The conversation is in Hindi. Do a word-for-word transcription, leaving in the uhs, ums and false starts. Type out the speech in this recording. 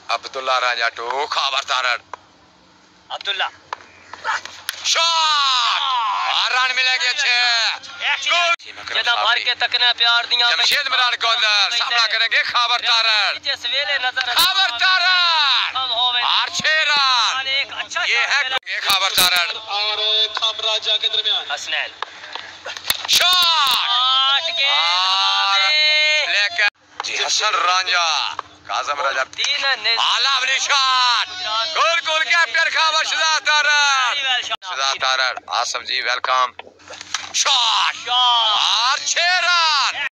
अब्दुल्ला राजा टू खबर तारड़ अब्दुल्ला शॉट रन मिलेंगे अच्छे जदा भर के तकना प्यार दियां जमशेद मिरान को अंदर सामना करेंगे खबर तारड़ जिस वेले नजर खबर तारड़ आर छह रन ये है खबर तारड़ और खाम राजा के दरमियान हसनैन शॉट लेकर जी हसन रांझा काजम राजा तीन आला अवली शॉट गोल गोल कैप्टन खबर शहजाद तारड़ शहजाद तारड़ आसम जी वेलकम शॉट और छह रन।